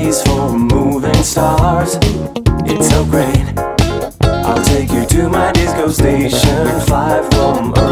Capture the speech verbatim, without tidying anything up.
G's for moving stars. It's so great. I'll take you to my disco station. Fly from Earth